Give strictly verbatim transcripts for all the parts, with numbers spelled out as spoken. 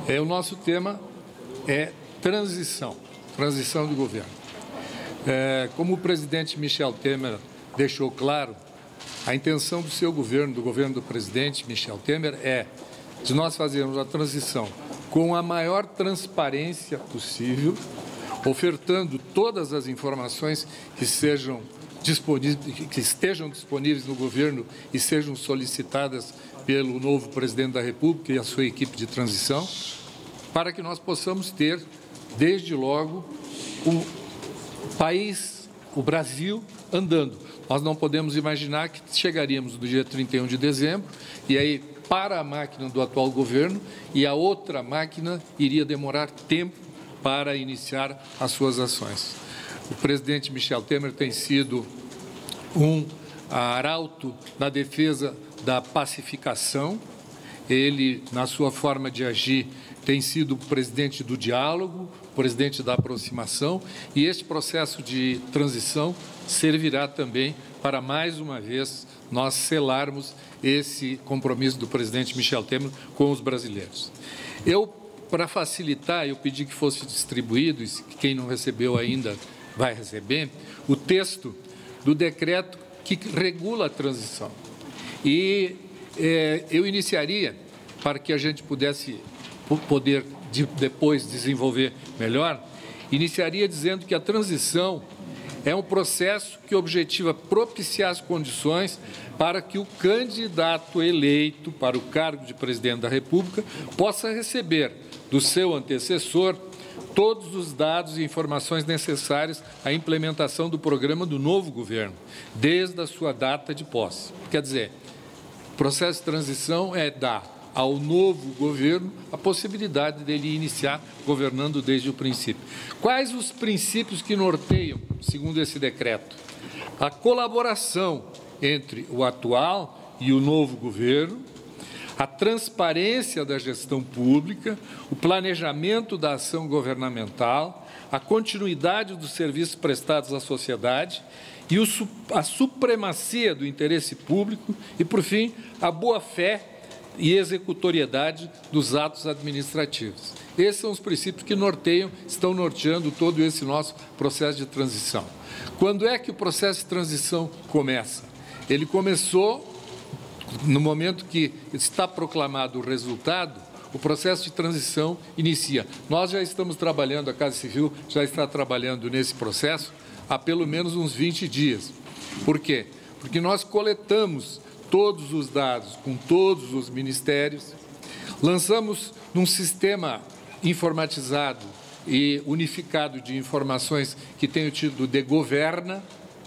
É, o nosso tema é transição, transição de governo. É, como o presidente Michel Temer deixou claro, a intenção do seu governo, do governo do presidente Michel Temer, é de nós fazermos a transição com a maior transparência possível, ofertando todas as informações que sejam disponíveis, que estejam disponíveis no governo e sejam solicitadas pelo novo presidente da República e a sua equipe de transição, para que nós possamos ter, desde logo, o país, o Brasil, andando. Nós não podemos imaginar que chegaríamos no dia trinta e um de dezembro e aí para a máquina do atual governo e a outra máquina iria demorar tempo para iniciar as suas ações. O presidente Michel Temer tem sido um arauto na defesa da pacificação. Ele, na sua forma de agir, tem sido o presidente do diálogo, presidente da aproximação, e este processo de transição servirá também para, mais uma vez, nós selarmos esse compromisso do presidente Michel Temer com os brasileiros. Eu, para facilitar, eu pedi que fosse distribuído, e quem não recebeu ainda vai receber, o texto do decreto que regula a transição. E é, eu iniciaria, para que a gente pudesse poder de, depois desenvolver melhor, iniciaria dizendo que a transição é um processo que objetiva propiciar as condições para que o candidato eleito para o cargo de presidente da República possa receber do seu antecessor todos os dados e informações necessárias à implementação do programa do novo governo, desde a sua data de posse. Quer dizer, o processo de transição é dar ao novo governo a possibilidade dele iniciar governando desde o princípio. Quais os princípios que norteiam, segundo esse decreto? A colaboração entre o atual e o novo governo, a transparência da gestão pública, o planejamento da ação governamental, a continuidade dos serviços prestados à sociedade e o, a supremacia do interesse público e, por fim, a boa-fé e executoriedade dos atos administrativos. Esses são os princípios que norteiam, estão norteando todo esse nosso processo de transição. Quando é que o processo de transição começa? Ele começou no momento que está proclamado o resultado, o processo de transição inicia. Nós já estamos trabalhando, a Casa Civil já está trabalhando nesse processo há pelo menos uns vinte dias. Por quê? Porque nós coletamos todos os dados com todos os ministérios, lançamos num sistema informatizado e unificado de informações que tem o título de Governa.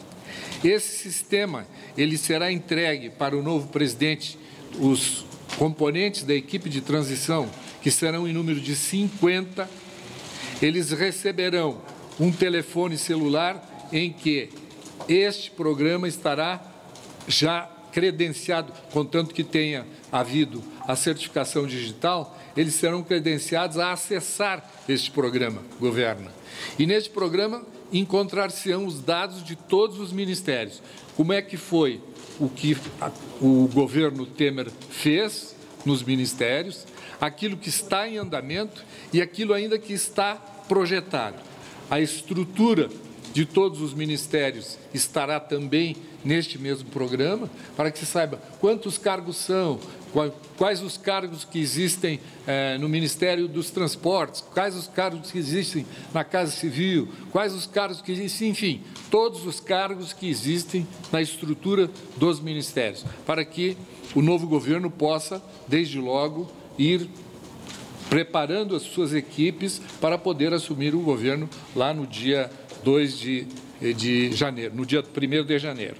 Esse sistema ele será entregue para o novo presidente, os componentes da equipe de transição, que serão em número de cinquenta, eles receberão um telefone celular em que este programa estará já credenciado, contanto que tenha havido a certificação digital, eles serão credenciados a acessar este programa Governa. E neste programa encontrar-se-ão os dados de todos os ministérios. Como é que foi o que o governo Temer fez nos ministérios, aquilo que está em andamento e aquilo ainda que está projetado. A estrutura de todos os ministérios estará também neste mesmo programa, para que se saiba quantos cargos são, quais os cargos que existem eh, no Ministério dos Transportes, quais os cargos que existem na Casa Civil, quais os cargos que existem, enfim, todos os cargos que existem na estrutura dos ministérios, para que o novo governo possa, desde logo, ir preparando as suas equipes para poder assumir o governo lá no dia dois de janeiro, no dia primeiro de janeiro.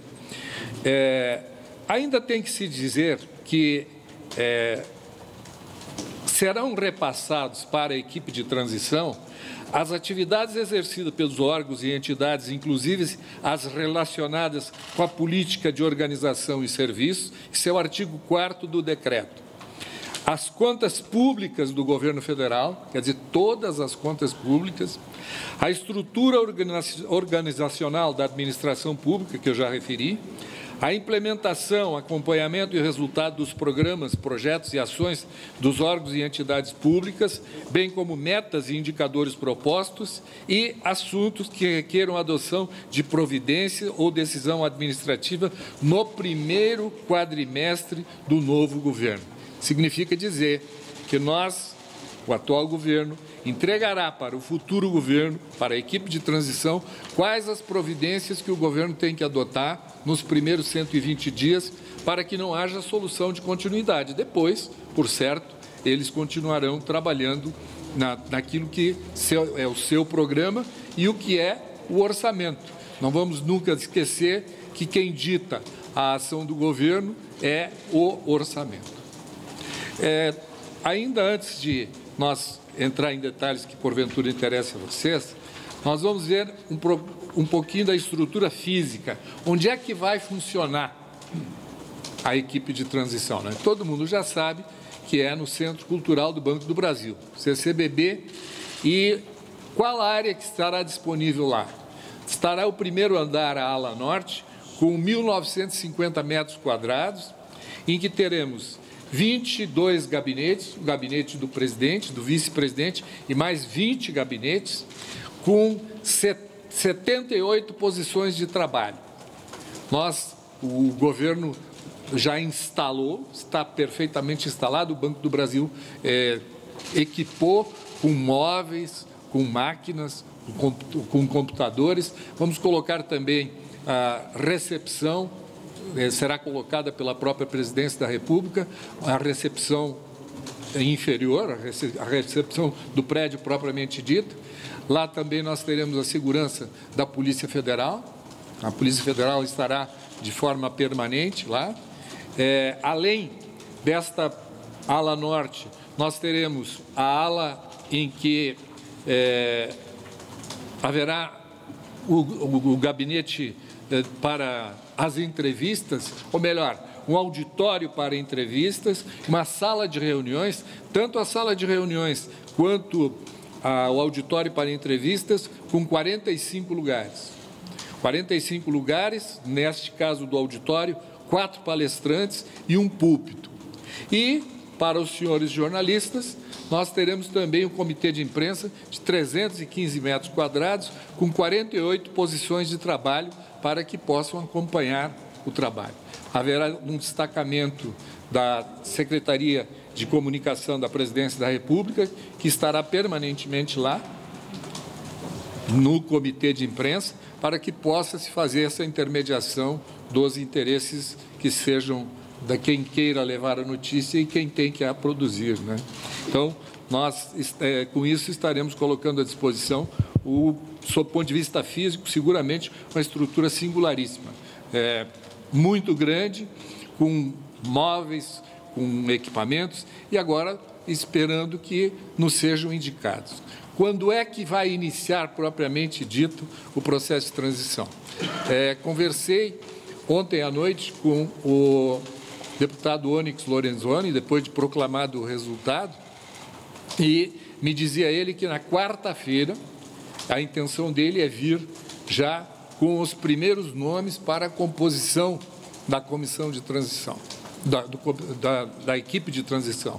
É, ainda tem que se dizer que é, serão repassados para a equipe de transição as atividades exercidas pelos órgãos e entidades, inclusive as relacionadas com a política de organização e serviços, isso é o artigo quarto do decreto. As contas públicas do governo federal, quer dizer, todas as contas públicas, a estrutura organizacional da administração pública, que eu já referi, A implementação, acompanhamento e resultado dos programas, projetos e ações dos órgãos e entidades públicas, bem como metas e indicadores propostos e assuntos que requeram adoção de providência ou decisão administrativa no primeiro quadrimestre do novo governo. Significa dizer que nós, o atual governo, entregará para o futuro governo, para a equipe de transição, quais as providências que o governo tem que adotar nos primeiros cento e vinte dias para que não haja solução de continuidade. Depois, por certo, eles continuarão trabalhando na, naquilo que seu, é o seu programa e o que é o orçamento. Não vamos nunca esquecer que quem dita a ação do governo é o orçamento. É, ainda antes de nós entrar em detalhes que porventura interessam a vocês, nós vamos ver um, um pouquinho da estrutura física, onde é que vai funcionar a equipe de transição, né? Todo mundo já sabe que é no Centro Cultural do Banco do Brasil, C C B B, e qual a área que estará disponível lá? Estará o primeiro andar, a ala norte, com mil novecentos e cinquenta metros quadrados, em que teremos vinte e dois gabinetes, o gabinete do presidente, do vice-presidente e mais vinte gabinetes, com setenta e oito posições de trabalho. Nós, o governo já instalou, está perfeitamente instalado, o Banco do Brasil é, equipou com móveis, com máquinas, com, com computadores. Vamos colocar também a recepção, será colocada pela própria Presidência da República, a recepção inferior, a recepção do prédio propriamente dito. Lá também nós teremos a segurança da Polícia Federal. A Polícia Federal estará de forma permanente lá. É, além desta ala norte, nós teremos a ala em que é, haverá o, o, o gabinete é, para as entrevistas, ou melhor, um auditório para entrevistas, uma sala de reuniões, tanto a sala de reuniões quanto a, o auditório para entrevistas, com quarenta e cinco lugares. quarenta e cinco lugares, neste caso do auditório, quatro palestrantes e um púlpito. E, para os senhores jornalistas, nós teremos também um comitê de imprensa de trezentos e quinze metros quadrados, com quarenta e oito posições de trabalho para que possam acompanhar o trabalho. Haverá um destacamento da Secretaria de Comunicação da Presidência da República, que estará permanentemente lá, no comitê de imprensa, para que possa se fazer essa intermediação dos interesses que sejam da quem queira levar a notícia e quem tem que a produzir, né? Então, nós, é, com isso, estaremos colocando à disposição, o, sob o ponto de vista físico, seguramente uma estrutura singularíssima, é, muito grande, com móveis, com equipamentos, e agora esperando que nos sejam indicados. Quando é que vai iniciar, propriamente dito, o processo de transição? É, conversei ontem à noite com o deputado Onyx Lorenzoni, depois de proclamado o resultado, e me dizia ele que na quarta-feira a intenção dele é vir já com os primeiros nomes para a composição da comissão de transição, da, do, da, da equipe de transição.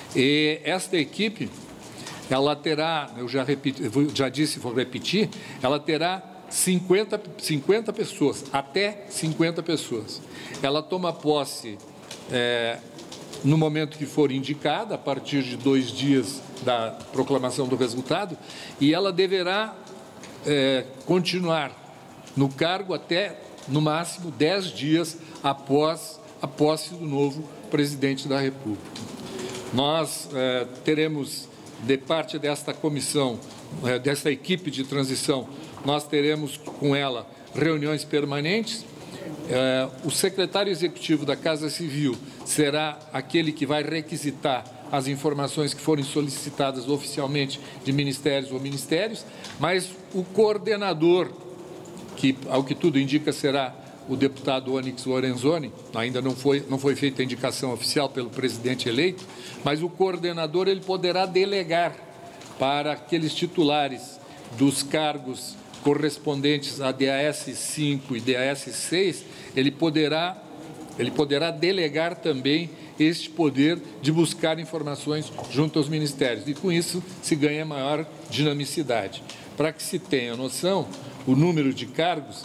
E esta equipe, ela terá, eu já, repeti, já disse, vou repetir, ela terá cinquenta, cinquenta pessoas, até cinquenta pessoas. Ela toma posse é, no momento que for indicada, a partir de dois dias da proclamação do resultado, e ela deverá é, continuar no cargo até, no máximo, dez dias após a posse do novo presidente da República. Nós é, teremos, de parte desta comissão, é, desta equipe de transição, nós teremos com ela reuniões permanentes. É, o secretário executivo da Casa Civil será aquele que vai requisitar as informações que forem solicitadas oficialmente de ministérios ou ministérios, mas o coordenador, que ao que tudo indica será o deputado Onyx Lorenzoni, ainda não foi, não foi feita a indicação oficial pelo presidente eleito, mas o coordenador ele poderá delegar para aqueles titulares dos cargos correspondentes a D A S cinco e D A S seis, ele poderá, ele poderá delegar também este poder de buscar informações junto aos ministérios. E, com isso, se ganha maior dinamicidade. Para que se tenha noção, o número de cargos,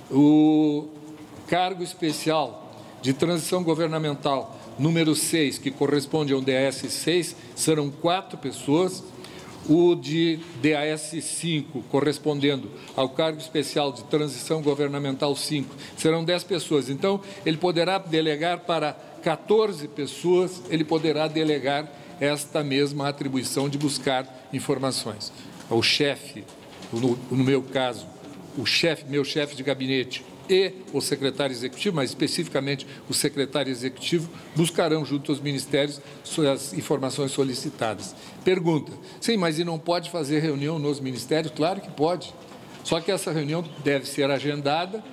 o cargo especial de transição governamental número seis, que corresponde ao D A S seis, serão quatro pessoas. O de D A S cinco, correspondendo ao cargo especial de transição governamental cinco, serão dez pessoas. Então, ele poderá delegar para quatorze pessoas, ele poderá delegar esta mesma atribuição de buscar informações. O chefe, no, no meu caso, o chefe, meu chefe de gabinete e o secretário executivo, mas especificamente o secretário executivo, buscarão junto aos ministérios as informações solicitadas. Pergunta: sim, mas e não pode fazer reunião nos ministérios? Claro que pode, só que essa reunião deve ser agendada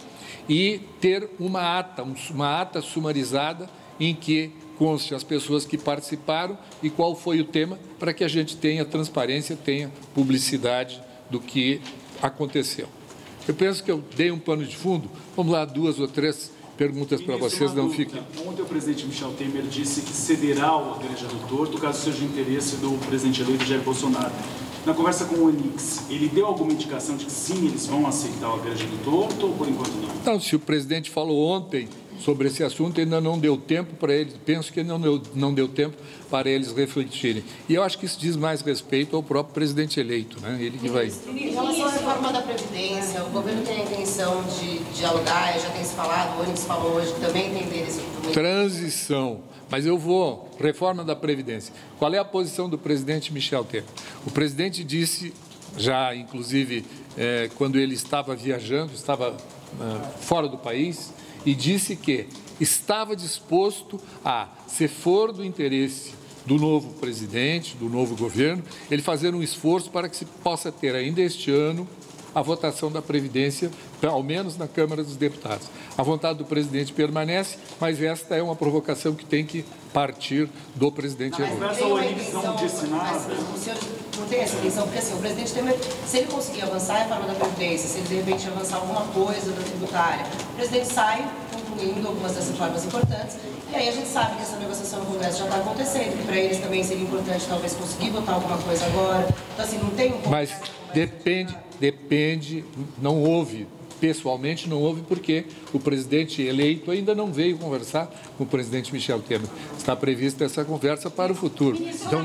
e ter uma ata, uma ata sumarizada em que conste as pessoas que participaram e qual foi o tema, para que a gente tenha transparência, tenha publicidade do que aconteceu. Eu penso que eu dei um pano de fundo. Vamos lá, duas ou três perguntas para vocês, não fiquem. Ontem o presidente Michel Temer disse que cederá ao Igreja do Torto, caso seja interesse do presidente eleito Jair Bolsonaro. Na conversa com o Onix, ele deu alguma indicação de que sim, eles vão aceitar o Igreja do Torto ou por enquanto não? Não, se o presidente falou ontem sobre esse assunto, ainda não deu tempo para eles, penso que não deu, não deu tempo para eles refletirem. E eu acho que isso diz mais respeito ao próprio presidente eleito, né? Ele que vai... Em relação à reforma da Previdência, o governo tem a intenção de dialogar, já tem se falado, o Onix falou hoje que também tem interesse em... Transição. Mas eu vou, reforma da Previdência. Qual é a posição do presidente Michel Temer? O presidente disse, já inclusive, é, quando ele estava viajando, estava é, fora do país, e disse que estava disposto a, se for do interesse do novo presidente, do novo governo, ele fazer um esforço para que se possa ter ainda este ano a votação da Previdência, ao menos na Câmara dos Deputados. A vontade do presidente permanece, mas esta é uma provocação que tem que partir do presidente eleito. Mas o Onix não disse nada. O senhor não tem essa intenção, porque assim, o presidente Temer, se ele conseguir avançar a reforma da Previdência, se ele de repente avançar alguma coisa da tributária, o presidente sai concluindo algumas das reformas importantes, e aí a gente sabe que essa negociação no Congresso já está acontecendo, que para eles também seria importante talvez conseguir votar alguma coisa agora. Então assim, não tem um... Mas depende, depende, não houve, pessoalmente não houve, porque o presidente eleito ainda não veio conversar com o presidente Michel Temer. Está prevista essa conversa para o futuro. Então,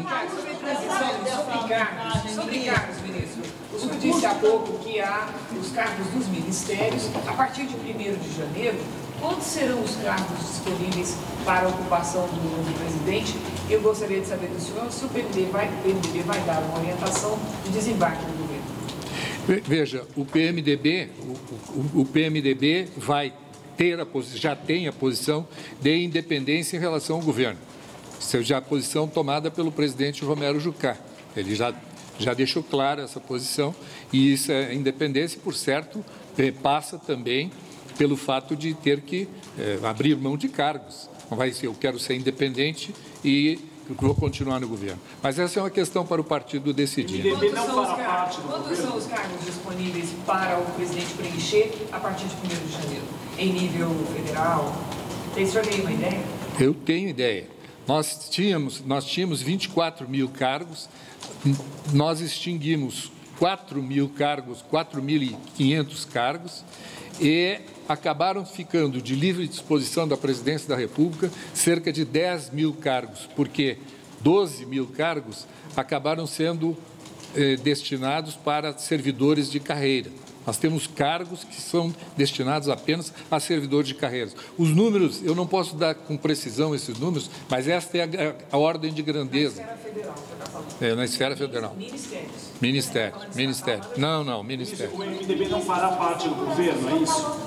Sobre cargos, ministro. O senhor disse há pouco que há os cargos dos ministérios. A partir de primeiro de janeiro, quantos serão os cargos disponíveis para a ocupação do novo presidente? Eu gostaria de saber do senhor se o P M D B vai, o P M D B vai dar uma orientação de desembarque do governo. Veja, o P M D B, o, o, o P M D B vai ter a já tem a posição de independência em relação ao governo. Isso é já a posição tomada pelo presidente Romero Jucá. Ele já, já deixou clara essa posição, e isso é independência, por certo, passa também pelo fato de ter que é, abrir mão de cargos. Não vai ser, eu quero ser independente e vou continuar no governo. Mas essa é uma questão para o partido decidir. Quantos são os cargos, quantos são os cargos disponíveis para o presidente preencher a partir de primeiro de janeiro? Em nível federal? O senhor tem uma ideia? Eu tenho ideia. Nós tínhamos, nós tínhamos vinte e quatro mil cargos, nós extinguimos quatro mil cargos, quatro mil e quinhentos cargos, e acabaram ficando de livre disposição da Presidência da República cerca de dez mil cargos, porque doze mil cargos acabaram sendo eh, destinados para servidores de carreira. Nós temos cargos que são destinados apenas a servidores de carreiras. Os números, eu não posso dar com precisão esses números, mas esta é a, a ordem de grandeza. Na esfera federal, você está falando? É, na esfera federal. Ministérios. Ministério, ministério. Não, não, ministério. O M D B não fará parte do governo, é isso?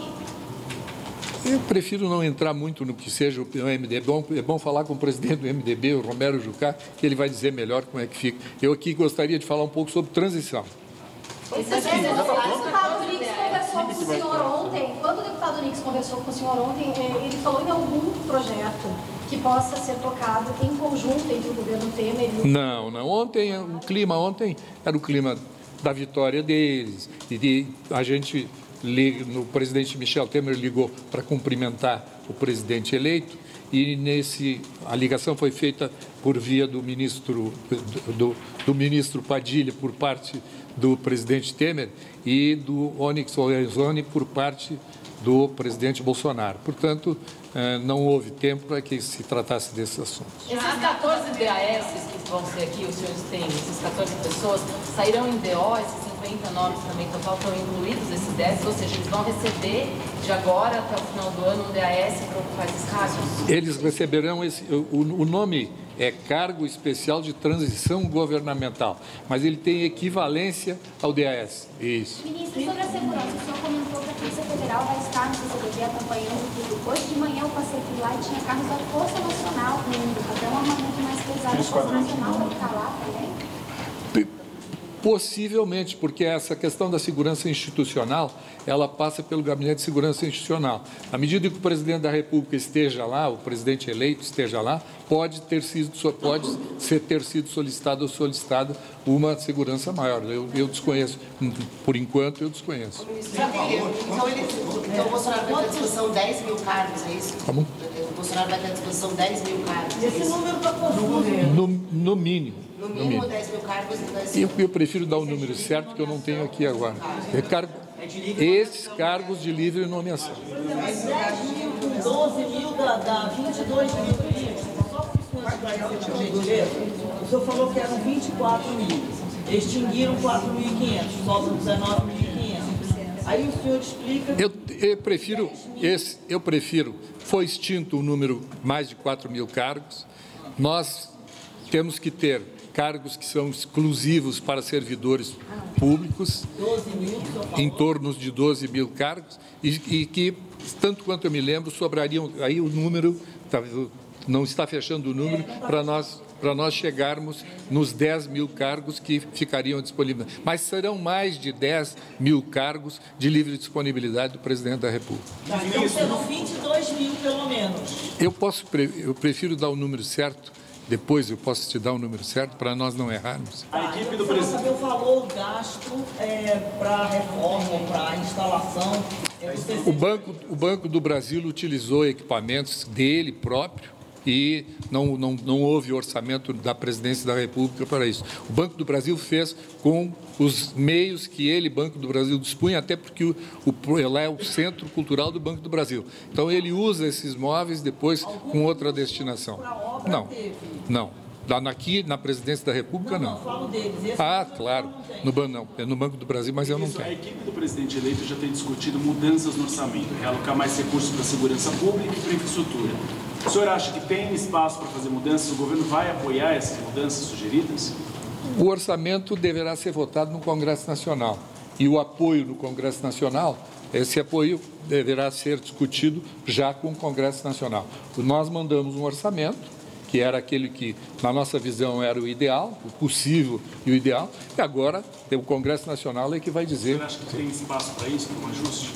Eu prefiro não entrar muito no que seja o M D B. É bom, é bom falar com o presidente do M D B, o Romero Jucá, que ele vai dizer melhor como é que fica. Eu aqui gostaria de falar um pouco sobre transição. O deputado Onix conversou com o senhor ontem, quando o deputado Onix conversou com o senhor ontem, ele falou em algum projeto que possa ser tocado em conjunto entre o governo Temer e o... Não, não. Ontem, o clima ontem era o clima da vitória deles. E de, a gente, o presidente Michel Temer ligou para cumprimentar o presidente eleito, e nesse, a ligação foi feita por via do ministro, do, do, do ministro Padilha, por parte do presidente Temer, e do Onyx Lorenzoni por parte do presidente Bolsonaro. Portanto, não houve tempo para que se tratasse desses assuntos. Esses quatorze D A S que vão ser aqui, os senhores têm, esses quatorze pessoas, sairão em D O, esses cinquenta nomes também total estão incluídos, esses dez, ou seja, eles vão receber de agora até o final do ano um D A S para ocupar esses cargos? Eles receberão esse, o, o nome é Cargo Especial de Transição Governamental, mas ele tem equivalência ao D A S. Isso. Ministro, sobre a segurança, o senhor comentou que a Polícia Federal vai estar no C C B B acompanhando tudo. Hoje de manhã eu passei por lá e tinha carros da Força Nacional indo, até um armamento mais pesado. A Força Nacional vai estar lá também? Possivelmente, porque essa questão da segurança institucional, ela passa pelo Gabinete de Segurança Institucional. À medida que o presidente da República esteja lá, o presidente eleito esteja lá, pode ter sido, pode ser, ter sido solicitado ou solicitada uma segurança maior. Eu, eu desconheço, por enquanto eu desconheço. Então, ele, então o Bolsonaro vai ter à disposição dez mil cargos, é isso? Como? O Bolsonaro vai ter à disposição dez mil cargos. Esse número está confuso. No, no mínimo. No mínimo dez mil cargos. Então esse... eu, eu prefiro dar o número certo, que eu não tenho aqui agora. É cargo, esses cargos de livre nomeação. doze mil dá vinte e dois mil. Só para o senhor esclarecer, o senhor falou que eram vinte e quatro mil. Extinguiram quatro mil e quinhentos, sobram dezenove mil e quinhentos. Aí o senhor explica... Eu, eu prefiro, esse, eu prefiro, foi extinto o número mais de quatro mil cargos. Nós temos que ter cargos que são exclusivos para servidores públicos, em torno de doze mil cargos, e, e que, tanto quanto eu me lembro, sobrariam, aí o número, não está fechando o número, para nós, para nós chegarmos nos dez mil cargos que ficariam disponíveis. Mas serão mais de dez mil cargos de livre disponibilidade do presidente da República. Estão sendo vinte e dois mil, pelo menos. Eu, posso, eu prefiro dar o número certo. Depois eu posso te dar o número certo para nós não errarmos. A equipe do presidente. Saber o valor gasto é, para a reforma, para a instalação. É, o, banco, o Banco do Brasil utilizou equipamentos dele próprio e não, não, não houve orçamento da Presidência da República para isso. O Banco do Brasil fez com os meios que ele, Banco do Brasil, dispunha, até porque o, o, ela é o centro cultural do Banco do Brasil. Então, ele usa esses móveis depois com outra destinação. Não, não. Aqui, na Presidência da República, não. Não, não falo deles. Esse ah, claro. No, não, é no Banco do Brasil, mas eu não tenho. A equipe do presidente eleito já tem discutido mudanças no orçamento, realocar mais recursos para a segurança pública e para a infraestrutura. O senhor acha que tem espaço para fazer mudanças? O governo vai apoiar essas mudanças sugeridas? O orçamento deverá ser votado no Congresso Nacional. E o apoio no Congresso Nacional, esse apoio deverá ser discutido já com o Congresso Nacional. Nós mandamos um orçamento, que era aquele que, na nossa visão, era o ideal, o possível e o ideal, e agora o Congresso Nacional é que vai dizer... O senhor acha que tem espaço para isso, para um ajuste?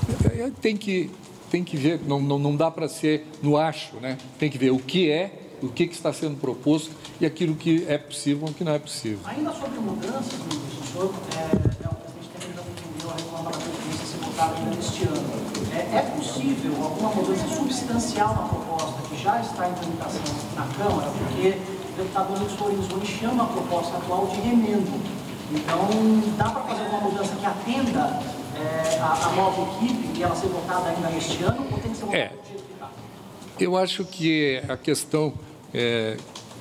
Tem que... Tem que ver, não, não, não dá para ser no acho, né? Tem que ver o que é, o que, que está sendo proposto e aquilo que é possível e o que não é possível. Ainda sobre mudanças, ministro, o senhor, é, o presidente Temer já defendeu a reforma da Previdência ser votada ainda neste ano. É, é possível alguma mudança substancial na proposta que já está em tramitação na Câmara, porque o deputado Onyx Lorenzoni chama a proposta atual de remendo. Então, dá para fazer alguma mudança que atenda É, a, a nova equipe e ela ser votada ainda neste ano, ou tem que ser votada é, do jeito que está? Eu acho que a questão é,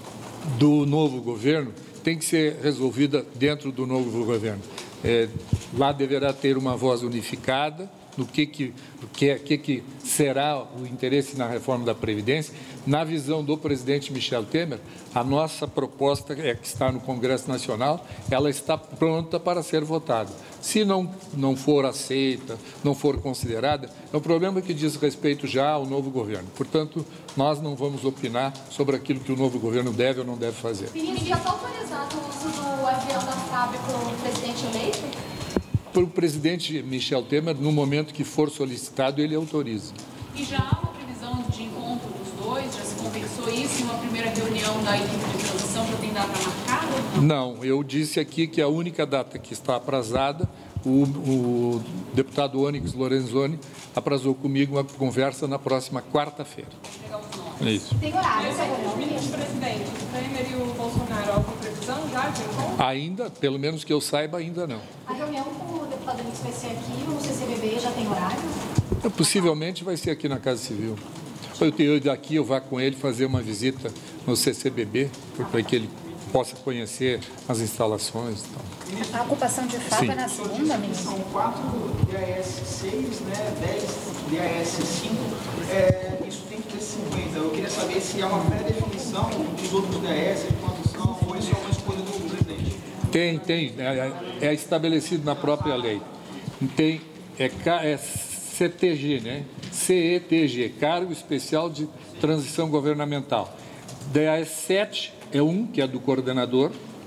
do novo governo tem que ser resolvida dentro do novo governo. É, lá deverá ter uma voz unificada no que, que, que, que, que será o interesse na reforma da Previdência. Na visão do presidente Michel Temer, a nossa proposta é que está no Congresso Nacional, ela está pronta para ser votada. Se não, não for aceita, não for considerada, é um problema que diz respeito já ao novo governo. Portanto, nós não vamos opinar sobre aquilo que o novo governo deve ou não deve fazer. Ministro, já está autorizado o uso do avião da F A B para o presidente eleito? Para o presidente Michel Temer, no momento que for solicitado, ele autoriza. E já há uma previsão de encontro dos dois? Já se conversou comentou isso em uma primeira reunião da equipe de transição, já tem data marcada ou não? Não, eu disse aqui que a única data que está aprazada, o, o deputado Onyx Lorenzoni aprazou comigo uma conversa na próxima quarta-feira. É isso. Tem horário essa Os reunião? ministros-presidentes, o Temer e o Bolsonaro, alguma previsão já de encontro? Ainda, pelo menos que eu saiba, ainda não. A reunião com o deputado Onyx vai ser aqui no C C B B, já tem horário? Possivelmente vai ser aqui na Casa Civil. Eu tenho daqui, eu vá com ele fazer uma visita no C C B B, para que ele possa conhecer as instalações e tal. A ocupação de fato Sim. é na segunda, ministro? São quatro D A S seis, né, dez D A S cinco, é, isso tem que ter cinquenta. Eu queria saber se há uma pré-definição dos outros D A S, de quantos são, ou isso é uma escolha do presidente? Tem, tem, é, é estabelecido na própria lei. Tem, é, é C T G, né? C E T G, Cargo Especial de Transição Governamental. D A S sete é um, que é do coordenador.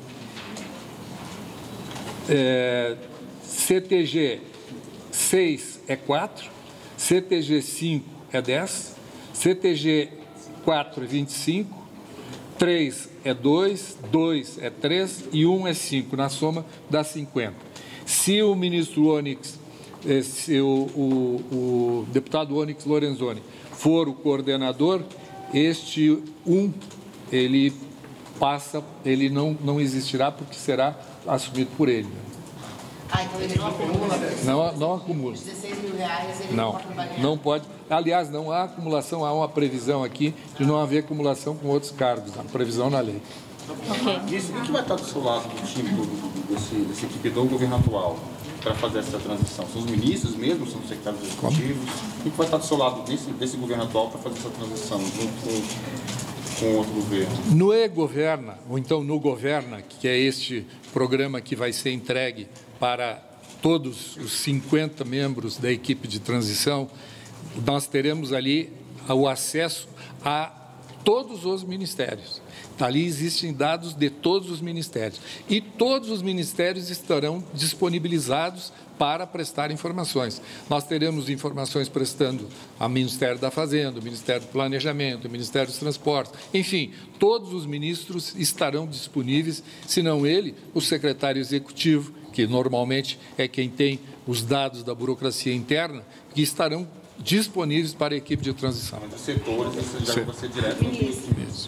É, C T G seis é quatro, C T G cinco é dez, C T G quatro é vinte e cinco, três é dois, dois é três e um é cinco, na soma dá cinquenta. Se o ministro Onyx, se o, o, o deputado Onyx Lorenzoni for o coordenador, este um, ele passa, ele não, não existirá porque será assumido por ele. Ah, então ele não acumula? Não, não acumula. dezesseis mil reais ele Não, não pode ganhar. não pode. Aliás, não há acumulação, há uma previsão aqui de não haver acumulação com outros cargos, a previsão na lei. Isso, o que vai estar do seu lado do time do, desse, dessa equipe do governo atual para fazer essa transição? São os ministros mesmo, são os secretários executivos? O que vai estar do seu lado desse, desse governo atual para fazer essa transição junto com, com outro governo? No E-Governa, ou então no Governa, que é este programa que vai ser entregue para todos os cinquenta membros da equipe de transição, nós teremos ali o acesso a todos os ministérios. Ali existem dados de todos os ministérios. E todos os ministérios estarão disponibilizados para prestar informações. Nós teremos informações prestando ao Ministério da Fazenda, ao Ministério do Planejamento, ao Ministério dos Transportes. Enfim, todos os ministros estarão disponíveis, se não ele, o secretário executivo, que normalmente é quem tem os dados da burocracia interna, que estarão disponíveis para a equipe de transição. Dos setores, já Sim. vai ser direto no Ministro,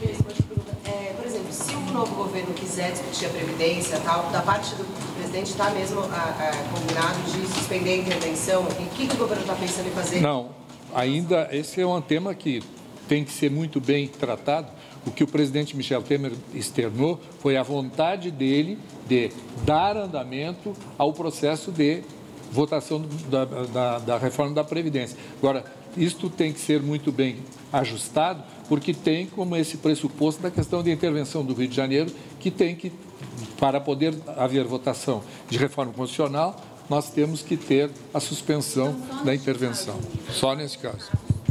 é, por exemplo, se o novo governo quiser discutir a Previdência, tal, da parte do presidente está mesmo a, a, combinado de suspender a intervenção? E o que, que o governo está pensando em fazer? Não, ainda esse é um tema que tem que ser muito bem tratado. O que o presidente Michel Temer externou foi a vontade dele de dar andamento ao processo de votação da, da, da reforma da Previdência. Agora, isto tem que ser muito bem ajustado, porque tem como esse pressuposto da questão de intervenção do Rio de Janeiro, que tem que, para poder haver votação de reforma constitucional, nós temos que ter a suspensão da intervenção. Só nesse caso.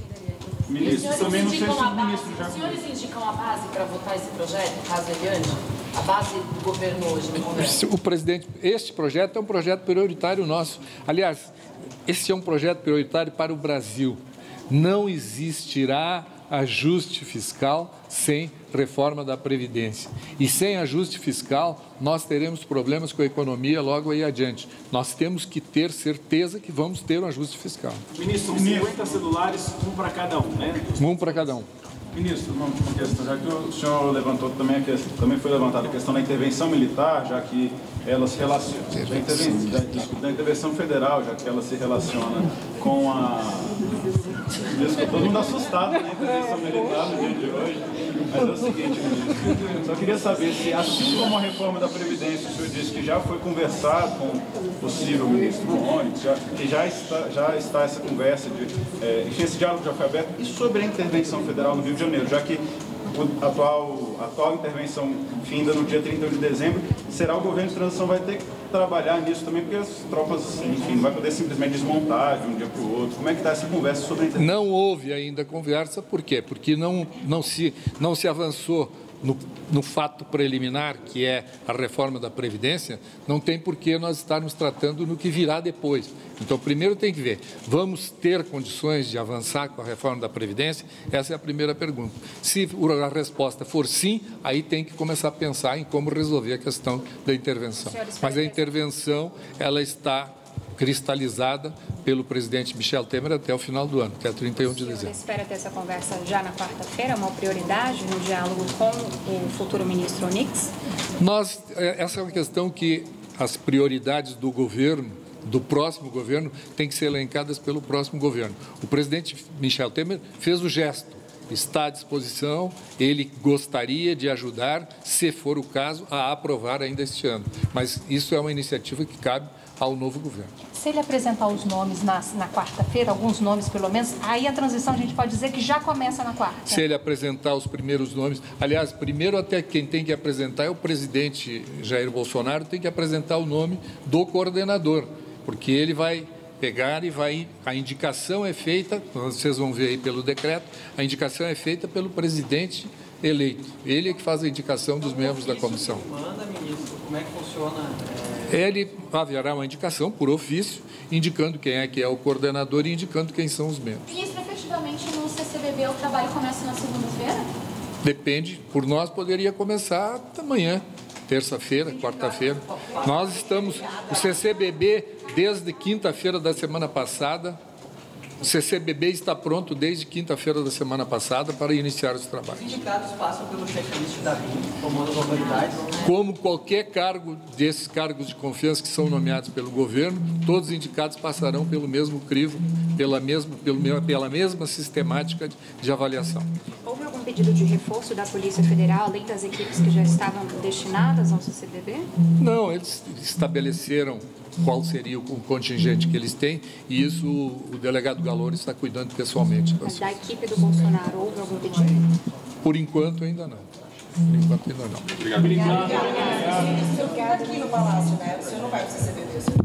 Ministro, também não sei se indicam a o base, ministro já... os senhores indicam a base para votar esse projeto, caso ele ande? A base do governo hoje no Congresso? O presidente, este projeto é um projeto prioritário nosso. Aliás, esse é um projeto prioritário para o Brasil. Não existirá ajuste fiscal sem reforma da Previdência. E sem ajuste fiscal, nós teremos problemas com a economia logo aí adiante. Nós temos que ter certeza que vamos ter um ajuste fiscal. Ministro, cinquenta celulares, um para cada um, né? Um para cada um. Ministro, uma última questão, já que o senhor levantou também, a questão, também foi levantada a questão da intervenção militar, já que ela se relaciona, da intervenção, da, desculpa, da intervenção federal, já que ela se relaciona com a... Desculpa, todo mundo assustado na intervenção militar no dia de hoje, mas é o seguinte, ministro, só queria saber se, assim como a reforma da Previdência, o senhor disse que já foi conversado com o possível ministro Onyx, já, que já está, já está essa conversa, de, é, enfim, esse diálogo já foi aberto, e sobre a intervenção federal no Rio de Janeiro, já que a atual, a atual intervenção finda no dia trinta de dezembro, será o governo de transição vai ter que trabalhar nisso também, porque as tropas, enfim, não vai poder simplesmente desmontar de um dia para o outro. Como é que está essa conversa sobre a intervenção? Não houve ainda conversa, por quê? Porque não, não, se, não se avançou no, no fato preliminar, que é a reforma da Previdência, não tem por que nós estarmos tratando no que virá depois. Então, primeiro tem que ver, vamos ter condições de avançar com a reforma da Previdência? Essa é a primeira pergunta. Se a resposta for sim, aí tem que começar a pensar em como resolver a questão da intervenção. Mas a intervenção, ela está cristalizada pelo presidente Michel Temer até o final do ano, até trinta e um de dezembro. Você espera ter essa conversa já na quarta-feira, uma prioridade no diálogo com o futuro ministro Onix? Nós, essa é uma questão que as prioridades do governo, do próximo governo, têm que ser elencadas pelo próximo governo. O presidente Michel Temer fez o gesto, está à disposição, ele gostaria de ajudar, se for o caso, a aprovar ainda este ano. Mas isso é uma iniciativa que cabe ao novo governo. Se ele apresentar os nomes na, na quarta-feira, alguns nomes pelo menos, aí a transição a gente pode dizer que já começa na quarta. Se ele apresentar os primeiros nomes, aliás, primeiro até quem tem que apresentar é o presidente Jair Bolsonaro, tem que apresentar o nome do coordenador, porque ele vai pegar e vai, a indicação é feita, vocês vão ver aí pelo decreto, a indicação é feita pelo presidente eleito. Ele é que faz a indicação dos membros da comissão. Manda, ministro, como é que funciona? Ele haverá uma indicação por ofício, indicando quem é que é o coordenador e indicando quem são os membros. Ministro, efetivamente no C C B B o trabalho começa na segunda-feira? Depende, por nós poderia começar amanhã, terça-feira, quarta-feira. Nós estamos, o C C B B, desde quinta-feira da semana passada, o C C B B está pronto desde quinta-feira da semana passada para iniciar os trabalhos. Os sindicatos passam pelo checklist da B I M, comando das autoridades. Como qualquer cargo desses cargos de confiança que são nomeados pelo governo, todos os indicados passarão pelo mesmo crivo, pela mesma, pelo, pela mesma sistemática de, de avaliação. Houve algum pedido de reforço da Polícia Federal, além das equipes que já estavam destinadas ao C C B B? Não, eles estabeleceram qual seria o contingente que eles têm, e isso o delegado Galor está cuidando pessoalmente. Mas da equipe do Bolsonaro, houve algum pedido? Por enquanto, ainda não. Por enquanto, ainda não. Obrigado. Obrigado. Obrigado. Aqui no Palácio, né? O senhor não vai para o C C B B, o senhor